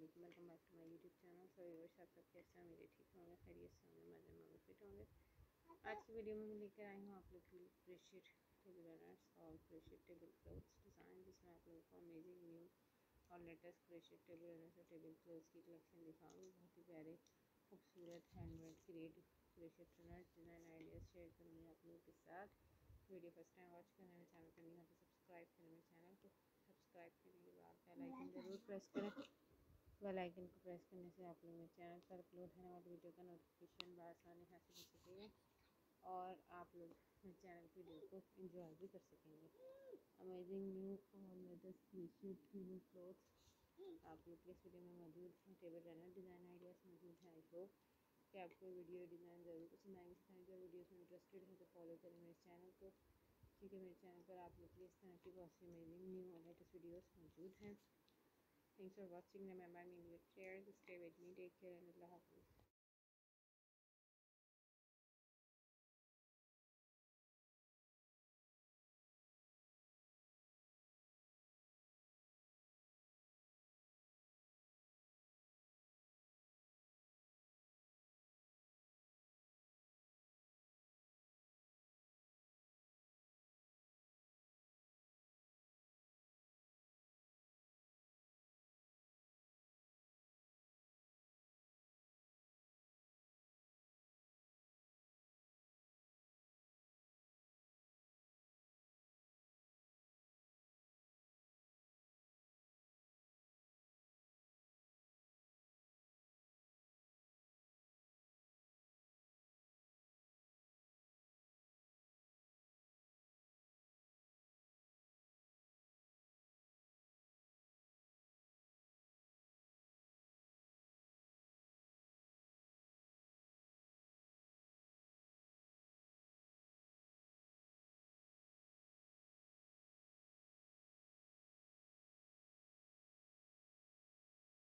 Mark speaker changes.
Speaker 1: वालेकुम, welcome back to my YouTube channel. So viewers, आप सब कैसे हैं? मेरे ठीक होंगे, खैरियत से होंगे, मज़े में फिट होंगे। आज की वीडियो में मैं लेकर आई हूँ आप लोग के लिए क्रोशेट टेबल रनर्स और क्रोशेट टेबल क्लॉथ्स डिज़ाइन, जिसमें आप लोगों को अमेजिंग न्यू और लेटेस्ट क्रोशेट टेबल रनर्स और टेबल क्लॉथ्स की कलेक्शन दिखाऊंगी। बहुत ही प्यारे खूबसूरत handmade creative crochet runners design ideas share करूँगी आप लोगों के साथ। वीडियो फर्स्ट टाइम वॉच करने मेरे चैनल पर नहीं हो तो सब्सक्राइब करें मेरे चैनल को। सब्सक्राइब करने के बाद बेल आइकन ज़रूर प्रेस करें। बेल आइकन को प्रेस करने से आप लोग मेरे चैनल पर अपलोड होने वाली वीडियो का नोटिफिकेशन बआसानी हासिल कर सकेंगे और आप लोग मेरे चैनल की वीडियो को एंजॉय भी कर सकेंगे। अमेजिंग न्यू और लेटेस्ट क्रोशेट टेबल क्लॉथ्स आप लोग के इस वीडियो में मौजूद हैं। टेबल रनर डिज़ाइन आइडियाज़ मौजूद हैं। आई होप कि आपको वीडियो डिज़ाइन ज़रूर पसंद आएंगे। इस तरह की वीडियोज़ में इंटरेस्टेड हैं तो फॉलो करें मेरे चैनल को, क्योंकि मेरे चैनल पर आप लोग के लिए इस तरह की बहुत सी अमेजिंग न्यू और लेटेस्ट वीडियोज़ मौजूद हैं। Thanks for watching. Remember, I mean, share, stay with me. Take care and Allah Hafiz.